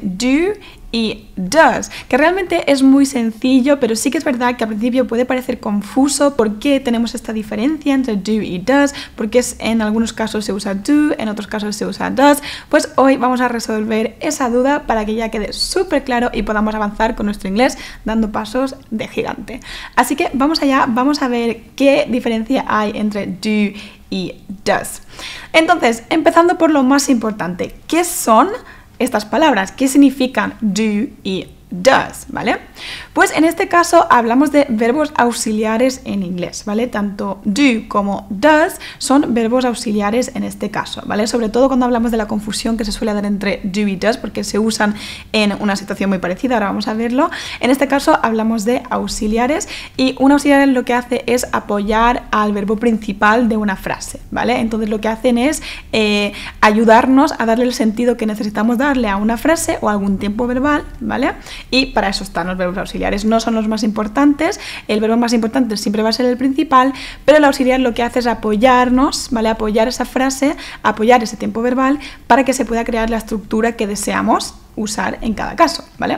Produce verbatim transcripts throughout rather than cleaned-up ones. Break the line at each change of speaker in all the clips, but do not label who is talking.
do y does, que realmente es muy sencillo, pero sí que es verdad que al principio puede parecer confuso por qué tenemos esta diferencia entre do y does, porque es, en algunos casos se usa do, en otros casos se usa does. Pues hoy vamos a resolver esa duda para que ya quede súper claro y podamos avanzar con nuestro inglés dando pasos de gigante. Así que vamos allá, vamos a ver qué diferencia hay entre do y does. Entonces, empezando por lo más importante, ¿qué son estas palabras? ¿Qué significan do y does? ¿Vale? Pues en este caso hablamos de verbos auxiliares en inglés, ¿vale? Tanto do como does son verbos auxiliares en este caso, ¿vale? Sobre todo cuando hablamos de la confusión que se suele dar entre do y does, porque se usan en una situación muy parecida, ahora vamos a verlo. En este caso hablamos de auxiliares y un auxiliar lo que hace es apoyar al verbo principal de una frase, ¿vale? Entonces lo que hacen es eh, ayudarnos a darle el sentido que necesitamos darle a una frase o a algún tiempo verbal, ¿vale? Y para eso están los verbos auxiliares. No son los más importantes, el verbo más importante siempre va a ser el principal, pero el auxiliar lo que hace es apoyarnos, ¿vale? Apoyar esa frase, apoyar ese tiempo verbal para que se pueda crear la estructura que deseamos usar en cada caso, ¿vale?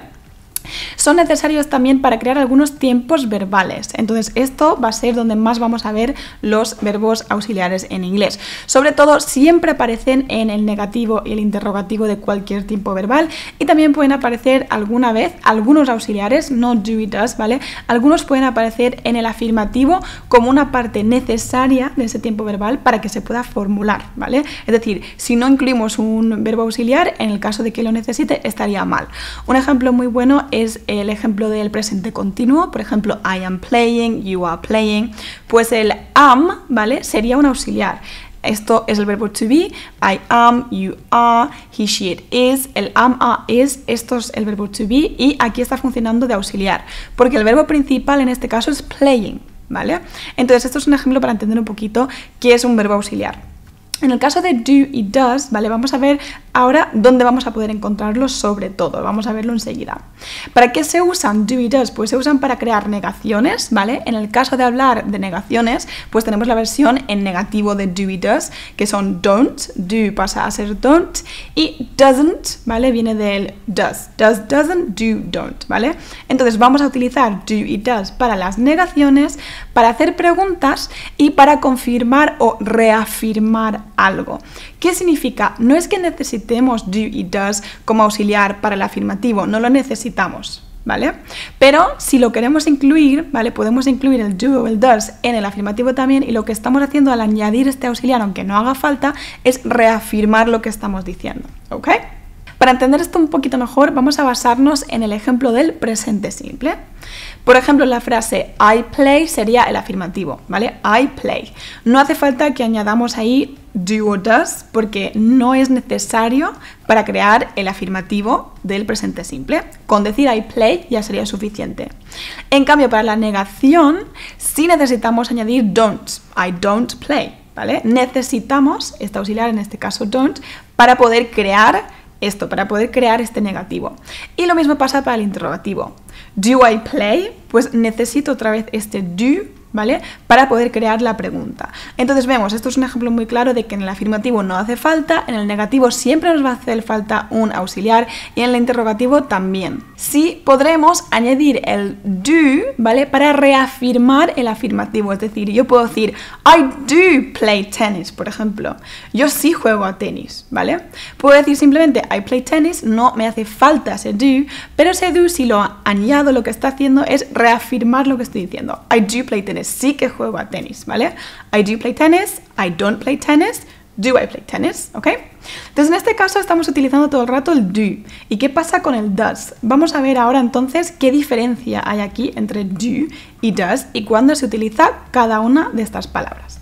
Son necesarios también para crear algunos tiempos verbales. Entonces esto va a ser donde más vamos a ver los verbos auxiliares en inglés. Sobre todo siempre aparecen en el negativo y el interrogativo de cualquier tiempo verbal y también pueden aparecer alguna vez algunos auxiliares, no do y does, ¿vale? Algunos pueden aparecer en el afirmativo como una parte necesaria de ese tiempo verbal para que se pueda formular, ¿vale? Es decir, si no incluimos un verbo auxiliar, en el caso de que lo necesite, estaría mal. Un ejemplo muy bueno es el ejemplo del presente continuo, por ejemplo, I am playing, you are playing, pues el am, ¿vale? Sería un auxiliar. Esto es el verbo to be, I am, you are, he, she, it is, el am, are, is, esto es el verbo to be y aquí está funcionando de auxiliar, porque el verbo principal en este caso es playing, ¿vale? Entonces esto es un ejemplo para entender un poquito qué es un verbo auxiliar. En el caso de do y does, ¿vale? Vamos a ver ahora dónde vamos a poder encontrarlos sobre todo. Vamos a verlo enseguida. ¿Para qué se usan do y does? Pues se usan para crear negaciones, ¿vale? En el caso de hablar de negaciones, pues tenemos la versión en negativo de do y does, que son don't, do pasa a ser don't, y doesn't, ¿vale? Viene del does. Does, doesn't, do, don't, ¿vale? Entonces vamos a utilizar do y does para las negaciones, para hacer preguntas y para confirmar o reafirmar algo. ¿Qué significa? No es que necesitemos do y does como auxiliar para el afirmativo, no lo necesitamos, ¿vale? Pero si lo queremos incluir, ¿vale? Podemos incluir el do o el does en el afirmativo también y lo que estamos haciendo al añadir este auxiliar, aunque no haga falta, es reafirmar lo que estamos diciendo, ¿ok? Para entender esto un poquito mejor, vamos a basarnos en el ejemplo del presente simple. Por ejemplo, la frase I play sería el afirmativo, ¿vale? I play. No hace falta que añadamos ahí do o does porque no es necesario para crear el afirmativo del presente simple. Con decir I play ya sería suficiente. En cambio, para la negación sí necesitamos añadir don't. I don't play, ¿vale? Necesitamos este auxiliar, en este caso don't, para poder crear esto, para poder crear este negativo. Y lo mismo pasa para el interrogativo. Do I play? Pues necesito otra vez este do, ¿vale? Para poder crear la pregunta. Entonces vemos, esto es un ejemplo muy claro de que en el afirmativo no hace falta, en el negativo siempre nos va a hacer falta un auxiliar y en el interrogativo también. Sí podremos añadir el do, ¿vale? Para reafirmar el afirmativo, es decir, yo puedo decir I do play tennis, por ejemplo. Yo sí juego a tenis, ¿vale? Puedo decir simplemente I play tennis, no me hace falta ese do, pero ese do si lo añado lo que está haciendo es reafirmar lo que estoy diciendo. I do play tennis. Sí que juego a tenis, ¿vale? I do play tennis, I don't play tennis, do I play tennis, ¿ok? Entonces en este caso estamos utilizando todo el rato el do. ¿Y qué pasa con el does? Vamos a ver ahora entonces qué diferencia hay aquí entre do y does y cuándo se utiliza cada una de estas palabras.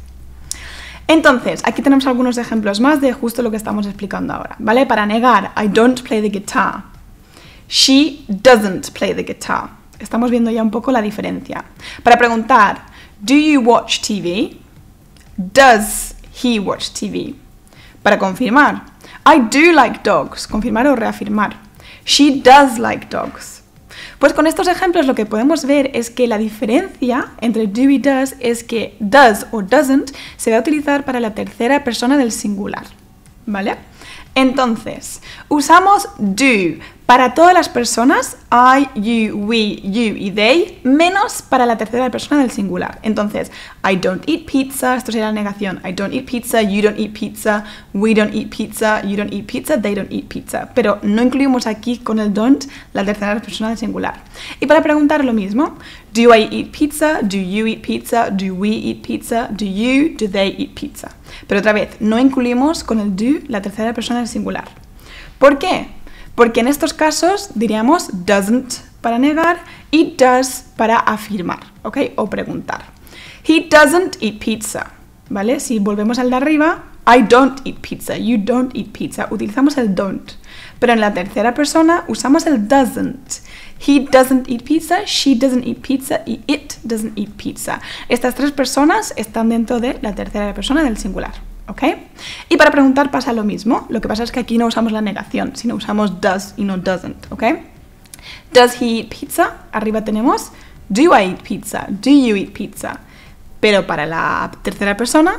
Entonces, aquí tenemos algunos ejemplos más de justo lo que estamos explicando ahora, ¿vale? Para negar, I don't play the guitar. She doesn't play the guitar. Estamos viendo ya un poco la diferencia. Para preguntar, do you watch T V? Does he watch T V? Para confirmar, I do like dogs. Confirmar o reafirmar. She does like dogs. Pues con estos ejemplos lo que podemos ver es que la diferencia entre do y does es que does o doesn't se va a utilizar para la tercera persona del singular, ¿vale? Entonces, usamos do para todas las personas, I, you, we, you y they, menos para la tercera persona del singular. Entonces, I don't eat pizza, esto sería la negación. I don't eat pizza, you don't eat pizza, we don't eat pizza, you don't eat pizza, they don't eat pizza. Pero no incluimos aquí con el don't la tercera persona del singular. Y para preguntar lo mismo, do I eat pizza, do you eat pizza, do we eat pizza, do you, do they eat pizza. Pero otra vez, no incluimos con el do la tercera persona del singular. ¿Por qué? Porque en estos casos diríamos doesn't para negar y does para afirmar, ¿ok? O preguntar. He doesn't eat pizza, ¿vale? Si volvemos al de arriba, I don't eat pizza, you don't eat pizza. Utilizamos el don't. Pero en la tercera persona usamos el doesn't. He doesn't eat pizza, she doesn't eat pizza y it doesn't eat pizza. Estas tres personas están dentro de la tercera persona del singular. ¿Ok? Y para preguntar pasa lo mismo, lo que pasa es que aquí no usamos la negación, sino usamos does y no doesn't, ¿ok? Does he eat pizza? Arriba tenemos do I eat pizza, do you eat pizza. Pero para la tercera persona,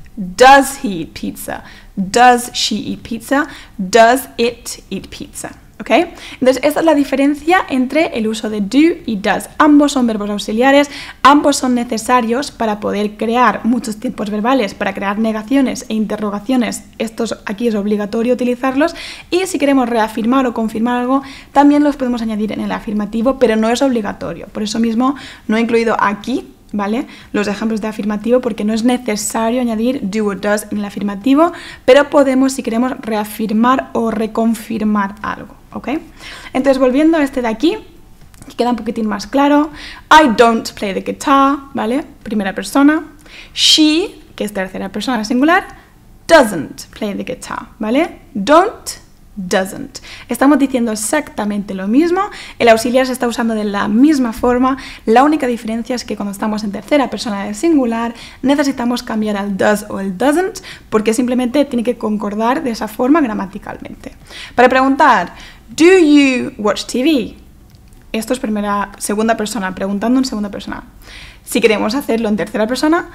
does he eat pizza, does she eat pizza, does it eat pizza. ¿Ok? Entonces, esta es la diferencia entre el uso de do y does. Ambos son verbos auxiliares, ambos son necesarios para poder crear muchos tiempos verbales, para crear negaciones e interrogaciones. Estos aquí es obligatorio utilizarlos. Y si queremos reafirmar o confirmar algo, también los podemos añadir en el afirmativo, pero no es obligatorio. Por eso mismo no he incluido aquí, ¿vale?, los ejemplos de afirmativo, porque no es necesario añadir do o does en el afirmativo, pero podemos, si queremos, reafirmar o reconfirmar algo, ¿ok? Entonces, volviendo a este de aquí, que queda un poquitín más claro, I don't play the guitar, ¿vale?, primera persona. She, que es tercera persona singular, doesn't play the guitar, ¿vale? Don't, doesn't. Estamos diciendo exactamente lo mismo, el auxiliar se está usando de la misma forma, la única diferencia es que cuando estamos en tercera persona del singular necesitamos cambiar al does o el doesn't porque simplemente tiene que concordar de esa forma gramaticalmente. Para preguntar, do you watch T V? Esto es primera, segunda persona, preguntando en segunda persona. Si queremos hacerlo en tercera persona,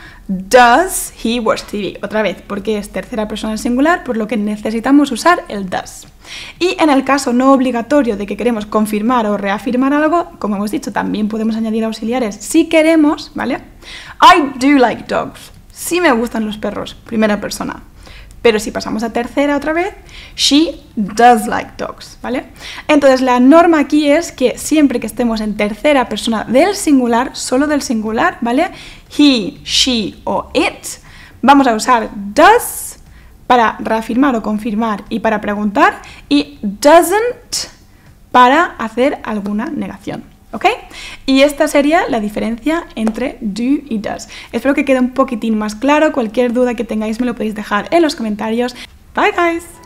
does he watch T V? Otra vez, porque es tercera persona singular, por lo que necesitamos usar el does. Y en el caso no obligatorio de que queremos confirmar o reafirmar algo, como hemos dicho, también podemos añadir auxiliares si queremos, ¿vale? I do like dogs. Sí me gustan los perros, primera persona. Pero si pasamos a tercera otra vez, she does like dogs, ¿vale? Entonces la norma aquí es que siempre que estemos en tercera persona del singular, solo del singular, ¿vale? He, she o it, vamos a usar does para reafirmar o confirmar y para preguntar, y doesn't para hacer alguna negación. ¿Ok? Y esta sería la diferencia entre do y does. Espero que quede un poquitín más claro. Cualquier duda que tengáis me lo podéis dejar en los comentarios. Bye, guys!